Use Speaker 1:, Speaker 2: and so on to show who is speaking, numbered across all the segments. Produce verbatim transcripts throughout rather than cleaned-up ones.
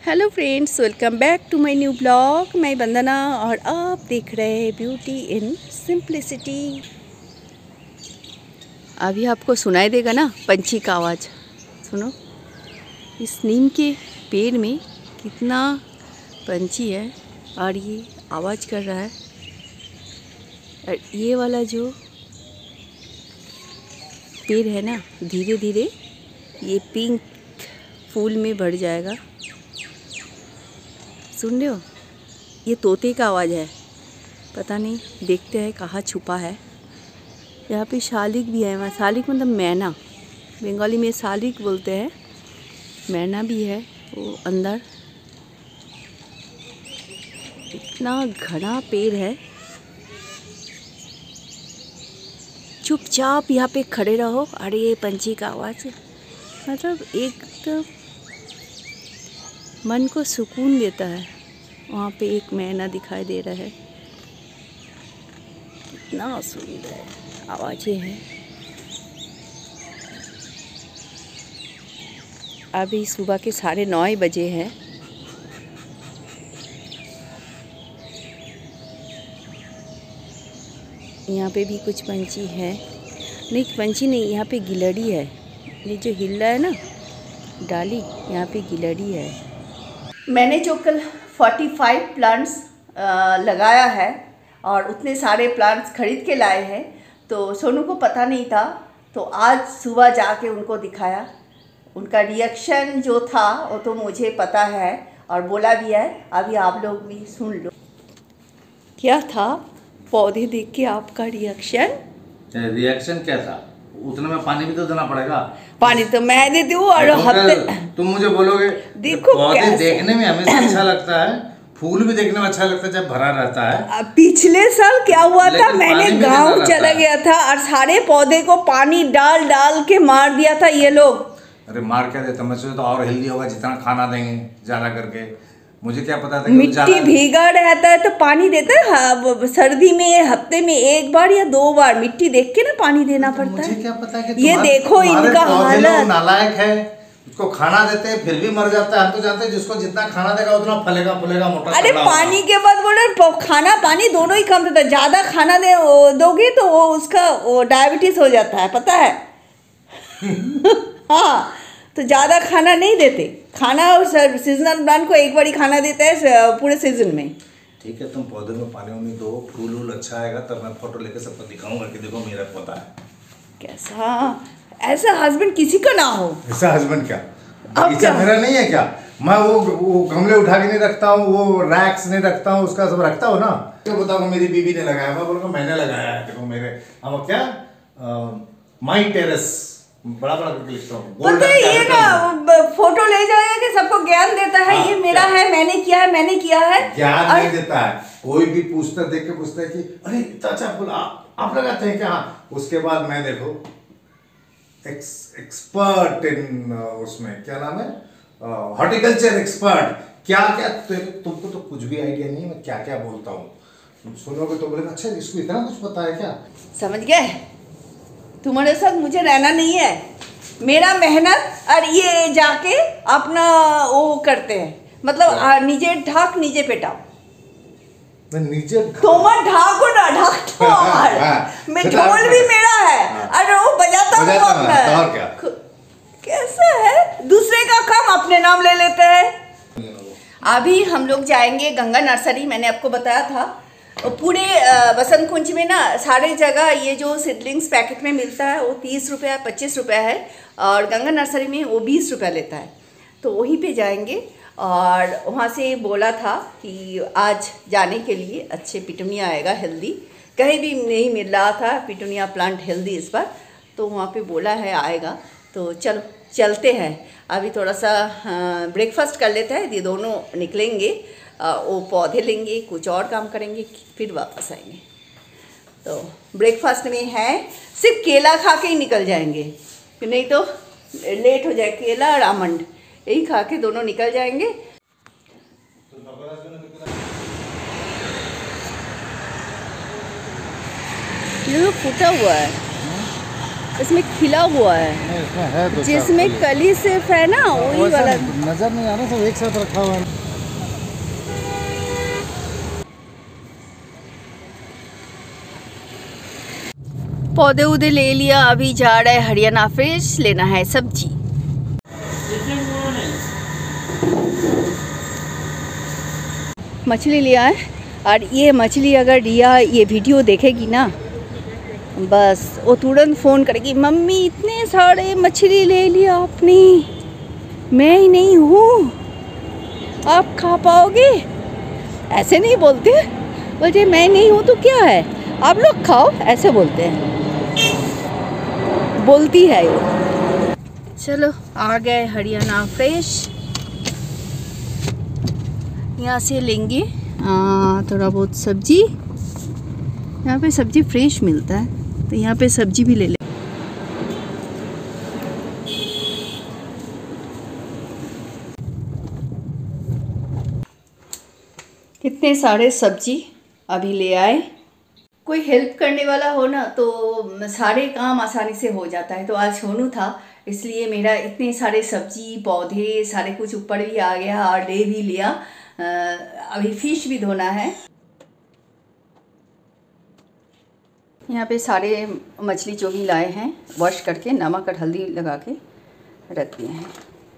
Speaker 1: Hello friends, welcome back to my new blog. मैं वंदना और आप देख रहे हैं ब्यूटी इन सिंप्लिसिटी। अभी आपको सुनाई देगा ना पंछी का आवाज़। सुनो, इस नीम के पेड़ में कितना पंछी है और ये आवाज़ कर रहा है। और ये वाला जो पेड़ है ना, धीरे धीरे ये पिंक फूल में भर जाएगा। सुन रहे हो? ये तोते का आवाज़ है, पता नहीं, देखते हैं कहाँ छुपा है। यहाँ पे शालिक भी है। शालिक मतलब मैना, बंगाली में शालिक बोलते हैं। मैना भी है वो अंदर। इतना घना पेड़ है। चुपचाप यहाँ पे खड़े रहो। अरे ये पंछी का आवाज़ मतलब एक तो मन को सुकून देता है। वहाँ पे एक मैना दिखाई दे रहा है, कितना सुंदर आवाज़ें हैं। अभी सुबह के साढ़े नौ बजे हैं। यहाँ पे भी कुछ पंछी हैं। नहीं, पंछी नहीं, यहाँ पे गिलहरी है। ये जो हिल रहा है ना डाली, यहाँ पे गिलहरी है। मैंने जो कल पैंतालीस प्लांट्स लगाया है और उतने सारे प्लांट्स खरीद के लाए हैं, तो सोनू को पता नहीं था। तो आज सुबह जाके उनको दिखाया। उनका रिएक्शन जो था वो तो मुझे पता है और बोला भी है। अभी आप लोग भी सुन लो, क्या था पौधे देख के आपका रिएक्शन।
Speaker 2: रिएक्शन क्या था? उतना में पानी भी तो देना पड़ेगा।
Speaker 1: पानी तो मैं देती हूँ और हफ्ते
Speaker 2: तुम मुझे बोलोगे।
Speaker 1: देखो,
Speaker 2: पौधे देखने में हमेशा अच्छा लगता है, फूल भी देखने में अच्छा लगता है जब भरा रहता है।
Speaker 1: पिछले साल क्या हुआ था, मैंने गांव चला गया था और सारे पौधे को पानी डाल डाल के मार दिया था ये लोग।
Speaker 2: अरे मार क्या देता, मुझसे तो और हेल्दी होगा जितना खाना देंगे ज्यादा करके। मुझे क्या पता था कि
Speaker 1: मिट्टी भीगा रहता है तो पानी देता है। हाँ, सर्दी में हफ्ते में एक बार या दो बार मिट्टी देख के ना पानी देना पड़ता है।
Speaker 2: मुझे क्या पता कि
Speaker 1: ये देखो इनका हालत।
Speaker 2: नालायक है, उसको खाना देते हैं फिर भी मर जाता है। हम तो जानते हैं जिसको जितना खाना देगा उतना फलेगा फूलेगा मोटा।
Speaker 1: अरे पानी के बाद बोले खाना पानी दोनों ही कम देता है। ज्यादा खाना दे दोगे तो वो उसका वो डायबिटीज हो जाता है, पता है। हाँ, तो ज़्यादा खाना नहीं देते। खाना और सीजनल प्लांट को एक बार ही खाना देता है पूरे सीजन में।
Speaker 2: ठीक है, तुम पौधे में पानी उनी दो, फूल वूल अच्छा आएगा तब मैं फोटो लेके सबको दिखाऊंगा कि देखो मेरा पौधा है
Speaker 1: कैसा। ऐसा हस्बैंड किसी का ना हो।
Speaker 2: ऐसा हस्बैंड क्या बगीचा मेरा नहीं है क्या? मैं वो वो गमले उठा के नहीं रखता हूँ, वो रैक्स नहीं रखता हूँ, उसका सब रखता हूँ ना। तो बताऊंगा मेरी बीवी ने लगाया, मैं बोलूँगा मैंने लगाया है। देखो मेरे हम क्या माई टेरेस बड़ा बड़ा करके लिखता हूँ।
Speaker 1: पता है ये ना फोटो ले जाएगा कि सबको ज्ञान देता है। हाँ, ये मेरा है, मैंने किया है, मैंने किया है।
Speaker 2: ज्ञान नहीं देता है। कोई भी पूछता देख के पूछता है कि अरे चाचा बोला आप लगाते हैं क्या? हाँ, उसके बाद मैं देखो एक्स, एक्सपर्ट इन उसमें क्या नाम है, हॉर्टिकल्चर एक्सपर्ट। क्या क्या तुमको तो कुछ भी आइडिया नहीं मैं क्या क्या बोलता हूँ। तुम सुनोगे तो बोलेगा अच्छा इसको इतना कुछ पता है क्या? समझ गए? तुम्हारे साथ मुझे रहना नहीं है। मेरा मेहनत और ये जाके अपना वो करते हैं, मतलब नीचे ढाक नीचे पेटाओ। मैं नीचे
Speaker 1: तुम्हारा ढाको ना ढाक तो और मैं ढोल भी मेरा है और वो बजाता हूँ अपना।
Speaker 2: और क्या
Speaker 1: कैसा है, दूसरे का काम अपने नाम ले लेते हैं। अभी हम लोग जाएंगे गंगा नर्सरी। मैंने आपको बताया था पूरे बसंत कुंज में ना सारे जगह ये जो सीडलिंग्स पैकेट में मिलता है वो तीस रुपया पच्चीस रुपया है और गंगा नर्सरी में वो बीस रुपया लेता है। तो वहीं पे जाएंगे और वहाँ से बोला था कि आज जाने के लिए अच्छे पिटूनिया आएगा हेल्दी। कहीं भी नहीं मिल रहा था पिटूनिया प्लांट हेल्दी इस बार, तो वहाँ पे बोला है आएगा। तो चलो चलते हैं। अभी थोड़ा सा ब्रेकफास्ट कर लेते हैं, ये दोनों निकलेंगे, वो पौधे लेंगे, कुछ और काम करेंगे, फिर वापस आएंगे। तो ब्रेकफास्ट में है सिर्फ केला खा के ही निकल जाएंगे, नहीं तो लेट हो जाए। केला और आमंड यही खा के दोनों निकल जाएंगे। ये फूटा हुआ है, इसमें खिला हुआ है,
Speaker 2: नहीं, इसमें है दो चार
Speaker 1: जिसमें
Speaker 2: फली।
Speaker 1: कली सिर्फ है ना, वही
Speaker 2: वैसा
Speaker 1: वाला।
Speaker 2: नजर नहीं आ रहा, सब एक साथ रखा हुआ है।
Speaker 1: पौधे उधे ले लिया, अभी जा रहा है हरियाणा फ्रेश लेना है सब्जी। मछली लिया है, और ये मछली अगर रिया ये वीडियो देखेगी ना, बस वो तुरंत फ़ोन करेगी, मम्मी इतने सारे मछली ले लिया आपने, मैं ही नहीं हूँ, आप खा पाओगे? ऐसे नहीं बोलते, बोलते मैं नहीं हूँ तो क्या है, आप लोग खाओ, ऐसे बोलते हैं, बोलती है ये। चलो आ गए हरियाणा फ्रेश, यहाँ से लेंगे आ, थोड़ा बहुत सब्जी। यहाँ पे सब्जी फ्रेश मिलता है, तो यहाँ पे सब्जी भी ले लें। कितने सारे सब्जी अभी ले आए। कोई हेल्प करने वाला हो ना तो सारे काम आसानी से हो जाता है। तो आज सोनू था, इसलिए मेरा इतने सारे सब्जी पौधे सारे कुछ ऊपर भी आ गया और ले भी लिया। अभी फिश भी धोना है। यहाँ पे सारे मछली जो भी लाए हैं वॉश करके नमक और हल्दी लगा के रख दिए हैं।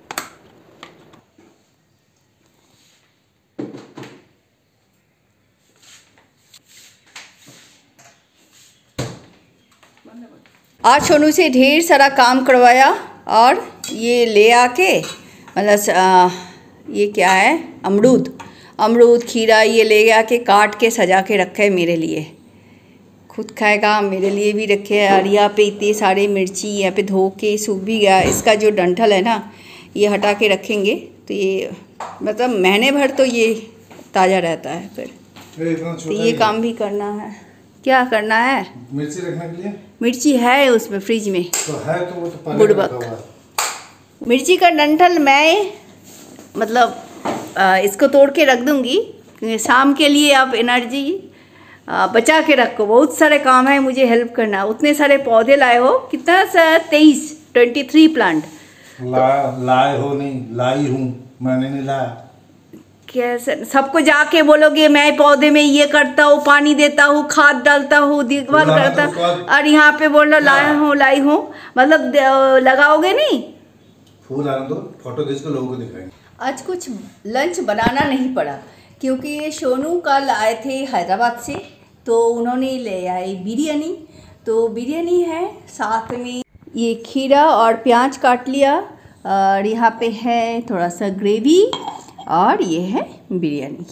Speaker 1: आज सोनू से ढेर सारा काम करवाया और ये ले आके मतलब ये क्या है, अमरूद अमरूद खीरा ये ले आके काट के सजा के रखे है मेरे लिए, खुद खाएगा, मेरे लिए भी रखे है। और यहाँ पे इतने सारे मिर्ची यहाँ पे धो के सूख भी गया, इसका जो डंठल है ना ये हटा के रखेंगे तो ये मतलब महीने भर तो ये ताज़ा रहता है। फिर तो ये काम भी करना है। क्या करना है?
Speaker 2: मिर्ची रखने के लिए
Speaker 1: मिर्ची है उसमें फ्रिज में
Speaker 2: तो है, तो वो तो
Speaker 1: बुड़बक मिर्ची का डंठल मैं मतलब आ, इसको तोड़ के रख दूंगी शाम के लिए। आप एनर्जी आ, बचा के रखो, बहुत सारे काम है मुझे हेल्प करना। उतने सारे पौधे लाए हो, कितना सा तेईस ट्वेंटी थ्री प्लांट
Speaker 2: ला, लाए हो नहीं लाई हूँ, मैंने नहीं लाया।
Speaker 1: कैसे सबको जाके बोलोगे मैं पौधे में ये करता हूँ, पानी देता हूँ, खाद डालता हूँ, देखभाल करता हूँ, और यहाँ पे बोल रहा लाया हूँ लाई हूँ, मतलब लगाओगे नहीं।
Speaker 2: फूल आने दो, फोटो खींच के लोगों को दिखाएंगे। आज
Speaker 1: कुछ लंच बनाना नहीं पड़ा क्योंकि सोनू कल आए थे हैदराबाद से, तो उन्होंने ले आए बिरयानी। तो बिरयानी है, साथ में ये खीरा और प्याज काट लिया, और यहाँ पे है थोड़ा सा ग्रेवी, और ये है बिरयानी।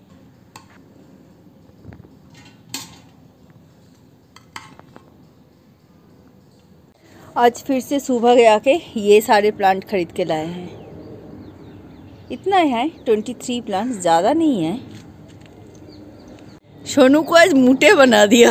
Speaker 1: आज फिर से सुबह गया के ये सारे प्लांट खरीद के लाए हैं। इतना है ट्वेंटी थ्री प्लांट, ज़्यादा नहीं है। सोनू को आज मोटे बना दिया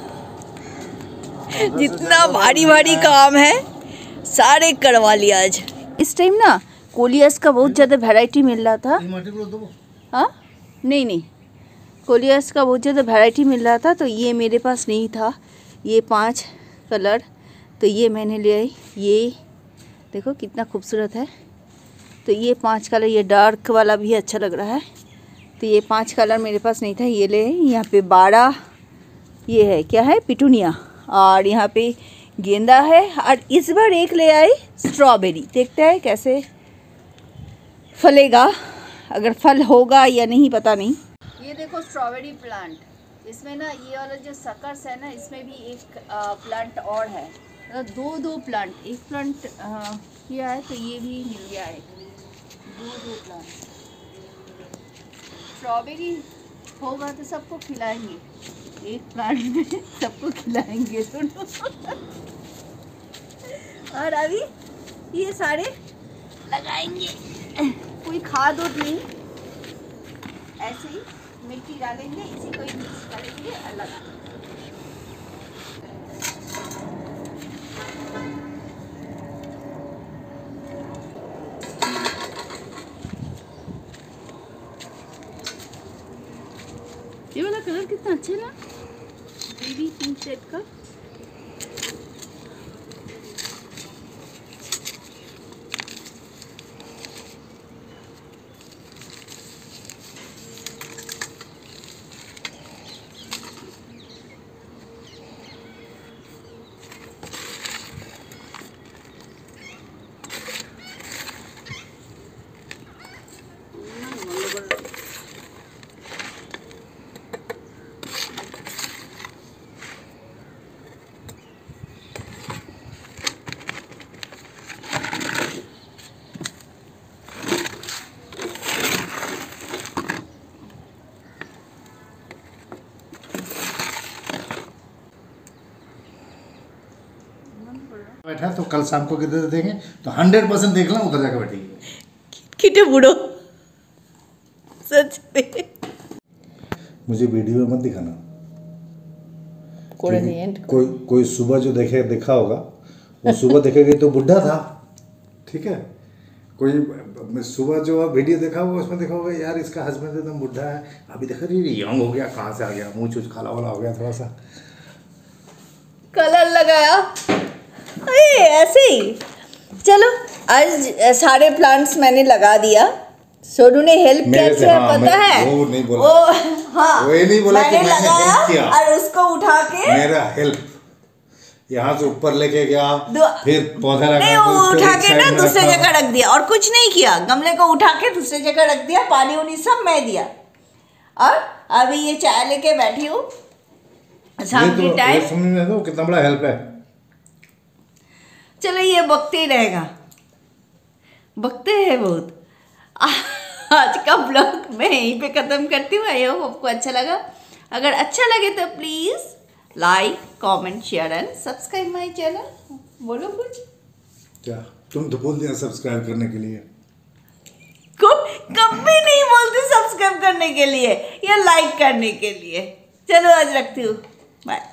Speaker 1: जितना भारी भारी काम है सारे करवा लिया आज। इस टाइम ना कोलियस का बहुत ज़्यादा वैरायटी मिल रहा था। हाँ नहीं नहीं कोलियस का बहुत ज़्यादा वैरायटी मिल रहा था, तो ये मेरे पास नहीं था। ये पांच कलर तो ये मैंने ले आई। ये देखो कितना खूबसूरत है। तो ये पांच कलर, ये डार्क वाला भी अच्छा लग रहा है। तो ये पांच कलर मेरे पास नहीं था, ये ले। यहाँ पे बारह ये है, क्या है, पिटूनिया, और यहाँ पे गेंदा है। और इस बार एक ले आई स्ट्रॉबेरी, देखते हैं कैसे फलेगा, अगर फल होगा या नहीं पता नहीं। ये देखो स्ट्रॉबेरी प्लांट, इसमें ना ये वाला जो सकर्स है ना, इसमें भी एक प्लांट और है, मतलब दो दो प्लांट, एक प्लांट किया है तो ये भी मिल गया है, दो दो प्लांट। स्ट्रॉबेरी होगा तो सबको खिलाएंगे, एक प्लांट में सबको खिलाएंगे सुनो। और अभी ये सारे लगाएंगे, कोई खाद और नहीं, ऐसे ही मिट्टी डालेंगे, इसी को ही मिक्स करेंगे और लगाएंगे। ये वाला कलर कितना अच्छा है ना, बेबी पिंक शेड का।
Speaker 2: बैठा है, तो कल शाम को किधर देंगे तो हंड्रेड परसेंट देख लें, उधर जाकर बैठेंगे।
Speaker 1: किटे बुढ़ो सच में।
Speaker 2: मुझे वीडियो में मत दिखाना।
Speaker 1: कोई नहीं,
Speaker 2: कोई कोई सुबह जो देखे देखा होगा वो सुबह देखेगा तो बुढ़ा था, ठीक है। कोई सुबह जो वीडियो देखा होगा उसमें देखा होगा यार इसका हस्बैंड एकदम बुढ़ा है, अभी देखा रही यंग हो गया, कहाँ से आ गया, मुँह चूछ खाला वाला हो गया, थोड़ा सा
Speaker 1: कलर लगाया, अरे ऐसे ही। चलो आज सारे प्लांट्स मैंने लगा दिया। सोनू ने हेल्प कैसे है
Speaker 2: हाँ,
Speaker 1: पता है?
Speaker 2: वो नहीं बोला,
Speaker 1: वो हाँ
Speaker 2: वो ये नहीं बोला
Speaker 1: मैंने
Speaker 2: कि मैंने
Speaker 1: लगाया
Speaker 2: हेल्प किया,
Speaker 1: और उसको उठा के
Speaker 2: मेरा हेल्प यहाँ से ऊपर लेके गया, फिर पौधा लगा,
Speaker 1: नहीं वो उठा के ना दूसरे जगह रख दिया और कुछ नहीं किया, गमले को उठा के दूसरे जगह रख दिया, पानी उनी सब मैं दिया। और अभी ये चाय लेके बैठी हूँ शाम के टाइम।
Speaker 2: समझ दो कितना बड़ा हेल्प है।
Speaker 1: चलो ये बकते ही रहेगा, बकते हैं बहुत। आज का ब्लॉग मैं यहीं पे ख़त्म करती हूँ। आई होप आपको अच्छा लगा। अगर अच्छा लगे तो please like comment share and subscribe my channel. बोलो कुछ।
Speaker 2: क्या तुम तो बोल दिया सब्सक्राइब करने के लिए,
Speaker 1: को कभी नहीं बोलती सब्सक्राइब करने के लिए या लाइक करने के लिए। चलो आज रखती हूँ, बाय।